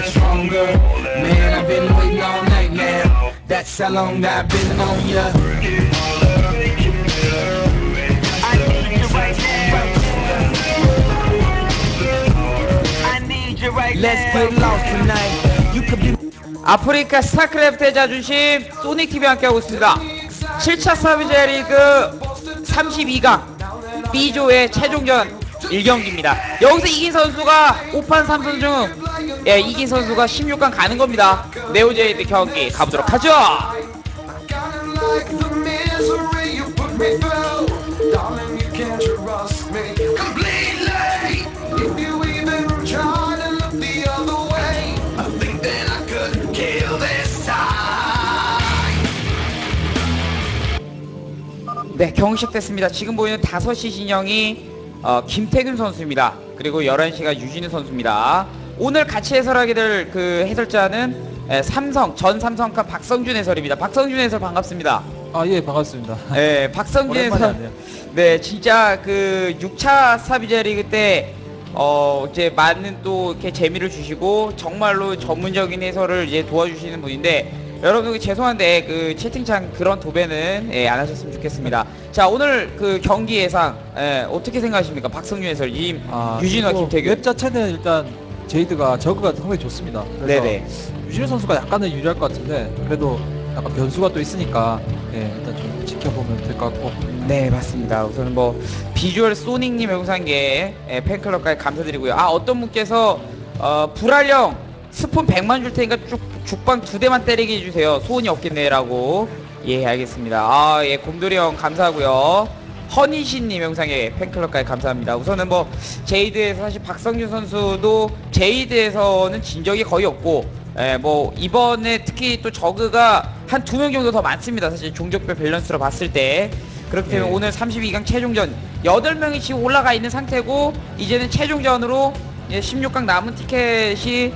much stronger. Man, I've been waiting all night, man. That's how long I've been on ya. I need you right now. I need you right now. Let's get lost tonight. You could be. 아프리카 스타크래프트의 자존심 소닉TV와 함께하고 있습니다. 7차 사비제 리그 32강 B조의 최종전 1경기입니다. 여기서 이긴 선수가 5판 3선 중 이긴 선수가 16강 가는 겁니다. 네오제이드 경기 가보도록 하죠. 네, 경기 시작됐습니다. 지금 보이는 5시 진영이 김태균 선수입니다. 그리고 11시가 유진우 선수입니다. 오늘 같이 해설하게 될 그 해설자는 전 삼성카 박성준 해설입니다. 박성준 해설 반갑습니다. 아, 예, 반갑습니다. 네, 박성준 해설. 네, 진짜 그 6차 스타비제 리그 때 이제 많은 또 이렇게 재미를 주시고 정말로 전문적인 해설을 이제 도와주시는 분인데, 여러분 죄송한데 그 채팅창 그런 도배는 안 하셨으면 좋겠습니다. 자, 오늘 그 경기 예상 어떻게 생각하십니까? 박성준 해설님, 유진우와 김태균. 웹 자체는 일단 제이드가 저그가 상당히 좋습니다. 그래서 네네. 유진우 선수가 약간은 유리할 것 같은데, 그래도 약간 변수가 또 있으니까 일단 좀 지켜보면 될 것 같고. 네, 맞습니다. 우선은 뭐 비주얼 소닉님 영상계 팬클럽까지 감사드리고요. 어떤 분께서 불알령 스폰 100만 줄 테니까 죽방 2대만 때리게 해주세요. 소원이 없겠네라고. 예, 알겠습니다. 예, 곰돌이 형 감사하고요. 허니신님 영상에 팬클럽까지 감사합니다. 우선은 뭐 제이드에서 사실 박성준 선수도 제이드에서는 진 적이 거의 없고, 뭐 이번에 특히 또 저그가 한 2명 정도 더 많습니다. 사실 종족별 밸런스로 봤을 때. 그렇기 때문에 오늘 32강 최종전 8명이 지금 올라가 있는 상태고, 이제는 최종전으로 16강 남은 티켓이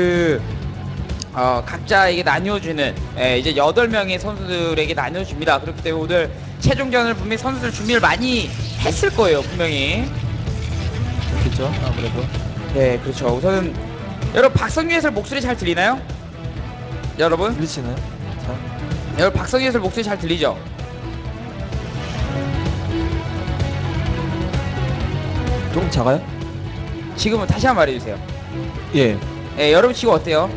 각자에게 나뉘어주는 이제 8명의 선수들에게 나뉘어줍니다. 그렇기 때문에 오늘 최종전을 분명히 선수들 준비를 많이 했을 거예요, 분명히. 그렇겠죠, 아무래도. 네, 그렇죠. 우선은 여러분 박성규 해설 목소리 잘 들리나요? 여러분? 들리시나요? 자. 여러분 박성규 해설 목소리 잘 들리죠? 조금 작아요? 지금은 다시 한번 말해주세요. 예. 예, 여러분 지금 어때요?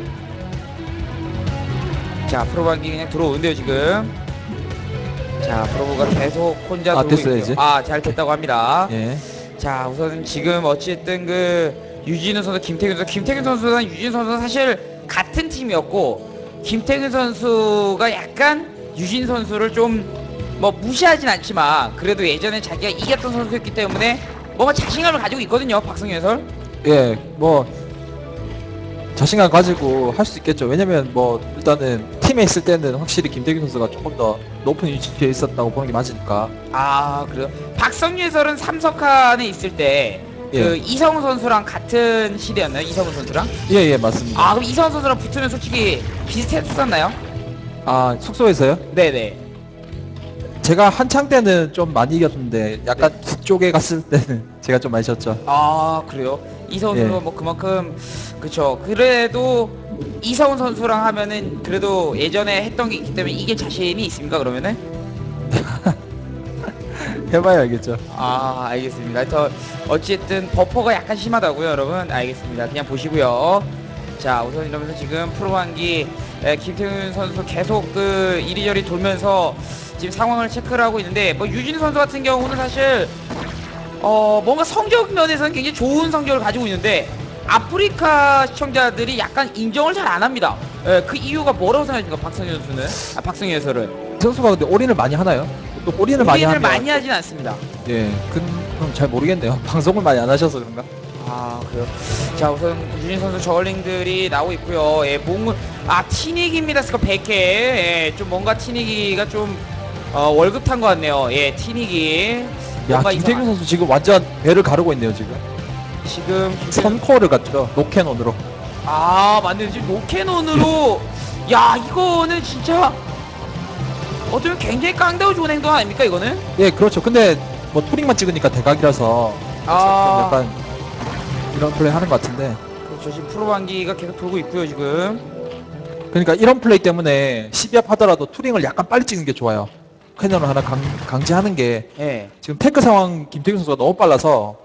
자, 프로방기 그냥 들어오는데요 지금. 자, 프로브가 계속 혼자 들어오고 됐어요, 있고요. 이제. 잘 됐다고 합니다. 예. 자, 우선은 지금 어찌됐든 그 유진우 선수, 김태균 선수랑 유진우 선수는 사실 같은 팀이었고, 김태균 선수가 약간 유진 선수를 좀 뭐 무시하진 않지만 그래도 예전에 자기가 이겼던 선수였기 때문에 뭔가 자신감을 가지고 있거든요, 박성현 해설. 예, 뭐 자신감 가지고 할 수 있겠죠. 왜냐면 뭐 일단은 팀에 있을 때는 확실히 김태균 선수가 조금 더 높은 위치에 있었다고 보는 게 맞으니까. 그래요? 박성규 해설은 삼성칸에 있을 때 그 이성우 선수랑 같은 시대였나요? 이성우 선수랑? 예, 맞습니다. 그럼 이성우 선수랑 붙으면 솔직히 비슷했었나요? 숙소에서요? 네네. 제가 한창 때는 좀 많이 이겼는데 약간 북쪽에 갔을 때는 제가 좀 많이 졌죠. 그래요? 이성훈 선수가 뭐 그만큼, 그쵸. 그래도 이성훈 선수랑 하면은 그래도 예전에 했던 게 있기 때문에 이길 자신이 있습니까, 그러면은? 해봐야 알겠죠. 알겠습니다. 어쨌든 버퍼가 약간 심하다고요, 여러분? 알겠습니다. 그냥 보시고요. 자, 우선 이러면서 지금 프로한기 김태균 선수 계속 이리저리 돌면서 지금 상황을 체크를 하고 있는데, 뭐 유진 선수 같은 경우는 사실 뭔가 성적 면에서는 굉장히 좋은 성적을 가지고 있는데 아프리카 시청자들이 약간 인정을 잘 안 합니다. 그 이유가 뭐라고 생각하십니까, 박성현 선수는? 박성현 해설은? 선수가 근데 올인을 많이 하나요? 또 올인을 많이 하면 많이 하진 않습니다. 예, 그럼 잘 모르겠네요. 방송을 많이 안 하셔서 그런가? 그래요. 자, 우선 유진 선수 저울링들이 나오고 있고요. 예, 티닉입니다. 스코 100회. 예, 좀 뭔가 티닉이가 좀 월급 탄 것 같네요. 예, 티닉이. 김태균 선수 지금 완전 배를 가르고 있네요, 지금. 선코어를 갔죠, 노캐논으로. 맞네요. 지금 노캐논으로. 야, 이거는 진짜 어쩌면 굉장히 깡다고 좋은 행동 아닙니까, 이거는? 예, 그렇죠. 근데 투링만 찍으니까 대각이라서 약간 이런 플레이 하는 것 같은데. 그렇죠. 지금 프로 반기가 계속 돌고 있고요, 지금. 그러니까 이런 플레이 때문에 12합 하더라도 투링을 약간 빨리 찍는 게 좋아요. 캐논을 하나 강제하는 게 예. 지금 탱크 상황 김태균 선수가 너무 빨라서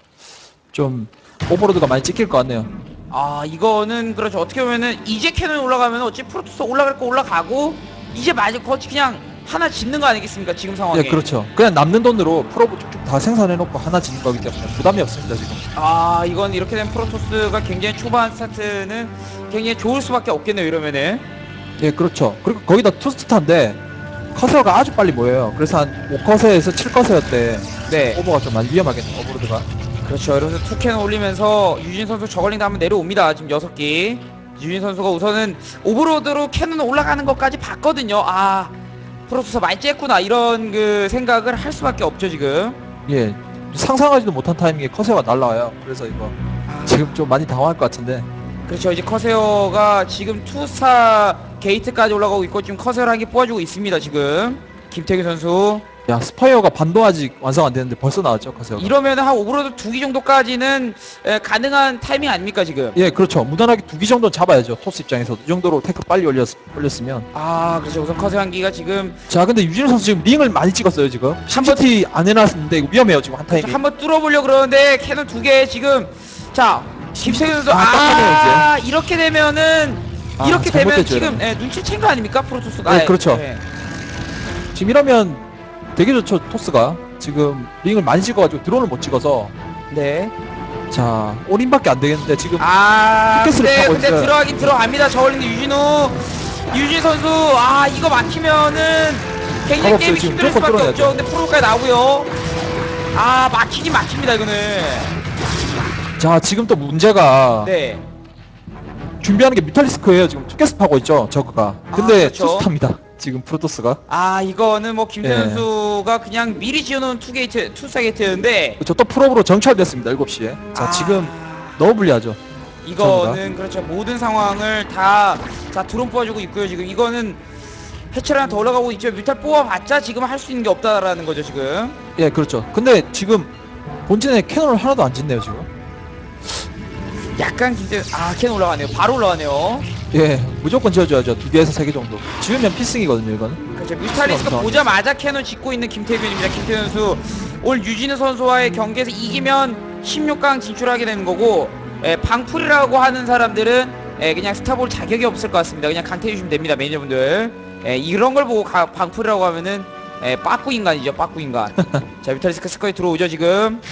좀 오버로드가 많이 찍힐 것 같네요. 아, 이거는 그렇죠. 어떻게 보면은 이제 캐논이 올라가면 어찌 프로토스 올라갈 거 올라가고 이제 마지 거치 그냥 하나 짓는 거 아니겠습니까? 지금 상황에. 네, 그렇죠. 그냥 남는 돈으로 프로브 쭉쭉 다 생산해놓고 하나 짓는 거기 때문에 부담이 없습니다, 지금. 아, 이건 이렇게 된 프로토스가 굉장히 초반 스타트는 굉장히 좋을 수밖에 없겠네요, 이러면은. 예, 그렇죠. 그리고 거기다 투스타인데 커세어가 아주 빨리 모여요. 그래서 한 5커세에서 7커세어 때 네. 오버가 좀 많이 위험하겠네요, 오버로드가. 그렇죠. 이러면서 투캔 올리면서 유진 선수 저걸링도 한번 내려옵니다. 지금 6기. 유진 선수가 우선은 오버로드로 캐논 올라가는 것까지 봤거든요. 아, 프로토스 많이 쬐구나 이런 그 생각을 할 수밖에 없죠, 지금. 예, 상상하지도 못한 타이밍에 커세어가 날라와요. 그래서 이거 지금 좀 많이 당황할 것 같은데. 그렇죠. 이제 커세어가 지금 투스타 게이트까지 올라가고 있고 지금 커세어를 한 개 뽑아주고 있습니다, 지금. 김태균 선수. 야, 스파이어가 반도 아직 완성 안 됐는데 벌써 나왔죠, 커세어가. 이러면 한 오버로드 2기 정도까지는 가능한 타이밍 아닙니까, 지금? 예, 그렇죠. 무난하게 2기 정도는 잡아야죠, 토스 입장에서. 이 정도로 태클 빨리 올렸으면. 아, 그렇죠. 우선 커세어 한 기가 지금 자, 근데 유진호 선수 지금 링을 많이 찍었어요, 지금. 심시티 안 해놨는데 이거 위험해요, 지금 한 타이밍. 한번 뚫어보려고 그러는데 캐논 2개 지금 자 김태균 선수 딱 이렇게 되면은 이렇게 되면 잘못됐죠, 지금 이러면. 눈치 챈 거 아닙니까 프로토스가? 네, 그렇죠. 예. 지금 이러면 되게 좋죠, 토스가. 지금 링을 많이 찍어가지고 드론을 못 찍어서. 네. 자, 올인밖에 안 되겠는데 지금. 아 티켓을 타고 근데 있어요. 들어가긴 들어갑니다. 저울링 유진 선수 아 이거 막히면은 굉장히 없어요. 게임이 지금 힘들 수밖에 무조건 없죠. 근데 프로까지 나오고요. 아 막히긴 막힙니다 이거는. 자, 지금 또 문제가. 네. 준비하는 게 뮤탈리스크예요. 지금 투캐스트 하고 있죠, 저그가. 근데 그렇죠. 투스타입니다, 지금 프로토스가. 아 이거는 뭐 김태균 예. 선수가 그냥 미리 지어놓은 투사 게이트였는데 그렇죠. 또 프로브로 정찰됐습니다, 7시에. 자, 아, 지금 너무 불리하죠. 이거는 그렇죠 모든 상황을 다 자 드론 뽑아주고 있고요 지금 이거는 해처리 하나 더 올라가고 있죠 뮤탈 뽑아봤자 지금 할 수 있는 게 없다라는 거죠 지금. 예, 그렇죠. 근데 지금 본진에 캐논을 하나도 안 짓네요, 지금. 약간 김태균 캐논 올라가네요 바로 올라가네요. 예, 무조건 지어줘야죠. 2개에서 3개 정도. 지으면 필승이거든요, 이거는. 그렇죠 뮤탈리스크 그렇죠. 보자마자 캐논 짓고 있는 김태균입니다. 김태균 선수 올 유진우 선수와의 경기에서 이기면 16강 진출하게 되는 거고 방풀이라고 하는 사람들은 그냥 스타볼 자격이 없을 것 같습니다. 그냥 강퇴해 주시면 됩니다, 매니저분들. 이런 걸 보고 방풀이라고 하면은 빠꾸 인간이죠, 빠꾸 인간. 자, 뮤탈리스크 스커이 들어오죠 지금.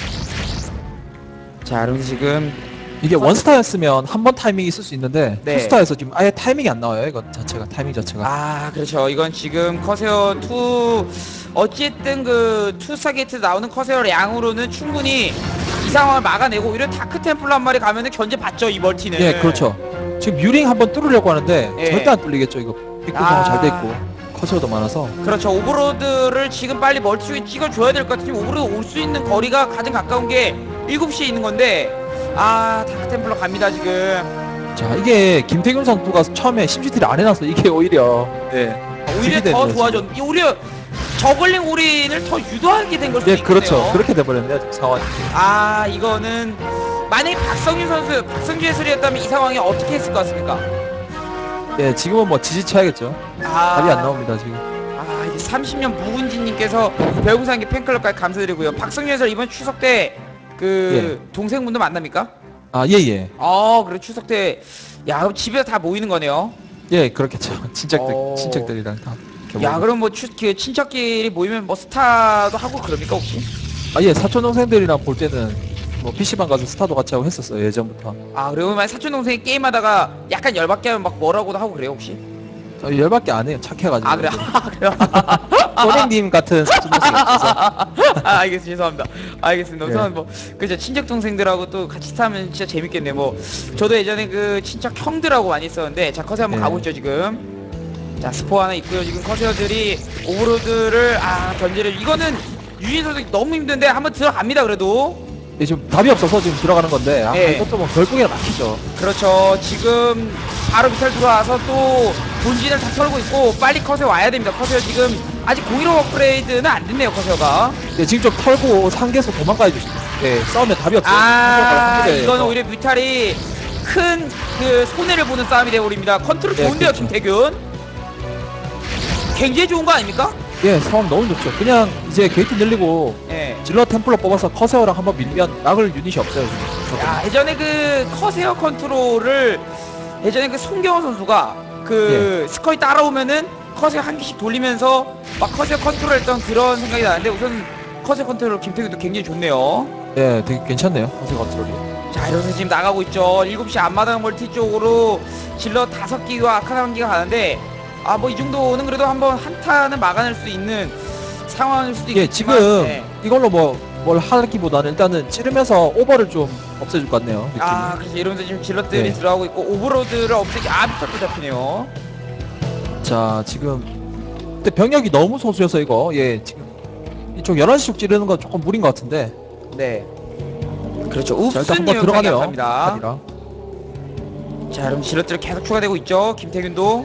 자, 그럼 지금 이게 원스타였으면 한 번 타이밍이 있을 수 있는데 네. 투스타에서 지금 아예 타이밍이 안 나와요, 이거 자체가. 타이밍 자체가. 그렇죠. 이건 지금 커세어 2 어쨌든 그 투스타 게이트 나오는 커세어 양으로는 충분히 이 상황을 막아내고 오히려 다크 템플러 한 마리 가면은 견제 받죠, 이 멀티는. 예, 그렇죠. 지금 뮤링 한번 뚫으려고 하는데 예. 절대 안 뚫리겠죠, 이거. 입구 상황 잘 돼 있고 커세어도 많아서. 그렇죠. 오버로드를 지금 빨리 멀티 쪽에 찍어줘야 될 것 같으면 오버로드 올 수 있는 거리가 가장 가까운 게 7시에 있는 건데 다크템플러 갑니다 지금. 자, 이게 김태균 선수가 처음에 심시티를 안 해놔서 이게 오히려 오히려 딜이 더 되는 좋아졌 오히려 저글링 올인을 더 유도하게 된 걸 수도 예, 있겠네요. 그렇죠. 그렇게 돼버렸네요, 지금 상황이. 이거는 만약에 박성준 해설이었다면 이 상황이 어떻게 했을 것 같습니까? 예, 지금은 뭐 지지쳐야겠죠. 답이 안 나옵니다, 지금. 이게 30년 묵은지님께서 별구상기 팬클럽까지 감사드리고요. 박성준 해설 이번 추석 때 동생분들 만납니까? 예, 예. 그래 추석 때 그럼 집에서 다 모이는 거네요. 예, 그렇겠죠. 친척들이랑 다. 이렇게 그럼 뭐 친척끼리 모이면 뭐 스타도 하고 그럽니까 혹시? 예, 사촌 동생들이랑 볼 때는 뭐 PC방 가서 스타도 같이 하고 했었어요, 예전부터. 그리고 만약 사촌 동생이 게임하다가 약간 열받게 하면 막 뭐라고도 하고 그래요 혹시? 열받게 안 해요, 착해가지고. 그래요? 그래요? 꼬랭님 같은 사촌 동생이 없어서. 알겠습니다. 죄송합니다. 알겠습니다. 우선 예. 뭐 그죠 친척 동생들하고 또 같이 타면 진짜 재밌겠네. 뭐 저도 예전에 그 친척 형들하고 많이 있었는데 자 커세 한번 예. 가보죠 지금. 자 스포 하나 있고요. 지금 커세어들이 오버로드를 견제를 이거는 유진 선수 너무 힘든데 한번 들어갑니다 그래도. 예, 지금 답이 없어서 지금 들어가는 건데 예. 이것도 뭐 결국에는 막히죠. 그렇죠. 지금 바로 밑에 들어와서 또 본진을 다 털고 있고 빨리 커세어 와야 됩니다. 커세어 지금 아직 015 업그레이드는 안 됐네요 커세어가. 예, 지금 좀 털고 상계에서 도망가야 돼. 예, 싸우면 답이 없어요. 이거는 오히려 뮤탈이 큰 그 손해를 보는 싸움이 되어버립니다. 컨트롤 네, 좋은데요, 그렇죠. 김태균. 굉장히 좋은 거 아닙니까? 예, 상황 너무 좋죠. 그냥 이제 게이트 늘리고 예. 질러 템플러 뽑아서 커세어랑 한번 밀면 막을 유닛이 없어요. 지금. 야, 예전에 그 커세어 컨트롤을 예전에 그 송경호 선수가 그 스커이 따라오면은 커세어 한 개씩 돌리면서 막 커세어 컨트롤했던 그런 생각이 나는데 우선 커세어 컨트롤 김태균도 굉장히 좋네요. 예, 되게 괜찮네요. 커세어 컨트롤이. 자, 이러면서 지금 나가고 있죠. 7시 앞마당 멀티 쪽으로 질러 5기와 아카나 1기가 가는데 아, 뭐 이 정도는 그래도 한번 한타는 막아낼 수 있는 상황일 수도 예, 있겠지만 지금 네. 이걸로 뭐 뭘 하기보다는 일단은 찌르면서 오버를 좀 없애줄 것 같네요. 느낌이. 아, 그래서 이러면서 지금 질럿들이 네. 들어가고 있고 오버로드를 없애기 아비터도 잡히네요. 자, 지금 근데 병력이 너무 소수여서 이거 예, 지금 이쪽 11시 쪽 찌르는 건 조금 무리인 것 같은데. 네. 그렇죠. 자, 일단 읍순 한번 유형상이 들어가네요. 합니다. 아니라. 자, 그럼 질럿들 계속 추가되고 있죠. 김태균도.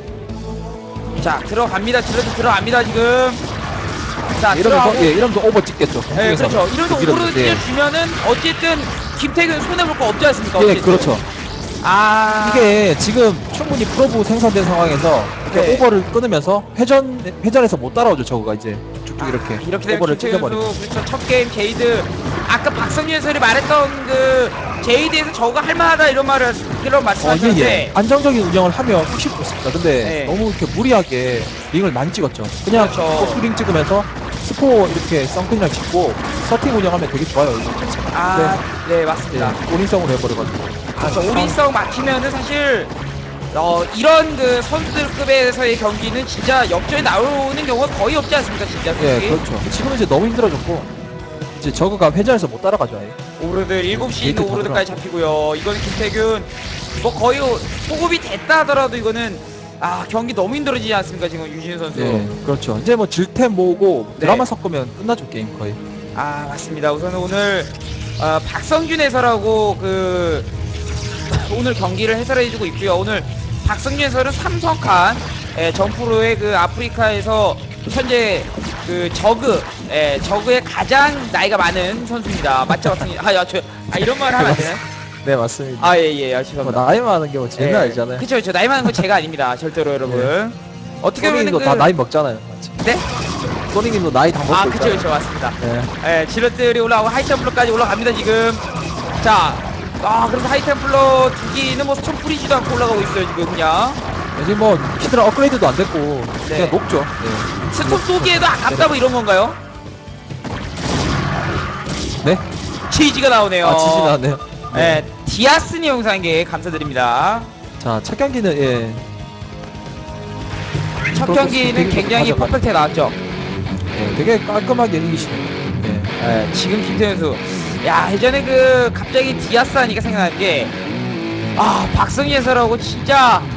자, 들어갑니다. 질럿들 들어갑니다 지금. 자, 이러면서 들어가고. 예, 이러면서 오버 찍겠죠. 네, 그렇죠. 이러면서 오버로드 예. 찢어주면은 어쨌든 김태균 손해볼 거 없지 않습니까? 예, 어쨌든. 그렇죠. 아, 이게 지금 충분히 프로브 생산된 상황에서 이렇게 네. 오버를 끊으면서 회전에서 못 따라오죠. 저거가 이제 쭉쭉 이렇게 이렇게 되면 오버를 김태균 찢어버리고. 선수 그렇죠. 첫 게임 제이드 아까 박성준 해설이 말했던 그 제이드에서 저거 할만하다 이런 그런 말씀하셨는데 예. 안정적인 운영을 하면 확실히 좋습니다. 근데 네. 너무 이렇게 무리하게 링을 많이 찍었죠. 그냥 그렇죠. 스포링 찍으면서 스포 이렇게 썬크냥 찍고 서팅 운영하면 되게 좋아요. 이거. 아, 네, 맞습니다. 예, 올인성으로 해버려가지고. 아, 저 올인성 막히면은 사실 이런 그 선수들급에서의 경기는 진짜 역전에 나오는 경우가 거의 없지 않습니까, 진짜. 예, 솔직히. 그렇죠. 지금은 이제 너무 힘들어졌고 이제 저거가 회전에서 못 따라가죠. 아예. 오브로드 7시 있는 게이트 오브로드까지 잡히고요. 이거는 김태균 뭐 거의 소급이 됐다 하더라도 이거는 경기 너무 힘들어지지 않습니까, 지금 유진 선수. 네, 그렇죠. 이제 뭐 질템 모으고 네. 드라마 섞으면 끝나죠 게임 거의. 아, 맞습니다. 우선 오늘 박성준 해설하고 그 오늘 경기를 해설해주고 있고요. 오늘 박성준 해설은 삼성칸 점프로의 그 아프리카에서 현재 그 저그의 가장 나이가 많은 선수입니다. 맞죠, 박성준? 이런 말 하면 안 되나요? 네, 맞습니다. 아, 예, 뭐 죄송합니다. 나이 많은 게 뭐 제일 알잖아요. 그쵸, 나이 많은 건 제가 아닙니다. 절대로 여러분. 어떻게 보면 소닉님도 다 나이 먹잖아요. 맞지? 네? 소닉님도 나이 다 먹고 그쵸, 있잖아요. 맞습니다. 네. 질럿들이 올라오고 하이템플러까지 올라갑니다 지금. 자, 그래서 하이템플러 두 기는 뭐 스톤 뿌리지도 않고 올라가고 있어요 지금 그냥. 지금 뭐 히드라 업그레이드도 안 됐고 네. 그냥 높죠. 네. 스톤 쏘기에도 아깝다 뭐 이런 건가요? 네? 치즈가 나오네요. 지지 나네요. 네, 디아스니 영상에 감사드립니다. 자, 첫 경기는 예. 첫 프로토스 경기는 되게 굉장히 가져가요. 퍼펙트에 나왔죠. 되게 깔끔하게 이기시네요. 네. 지금 김태현 선수. 야, 예전에 그 갑자기 디아스 하니까 생각나는 게 박성희 해설하고 진짜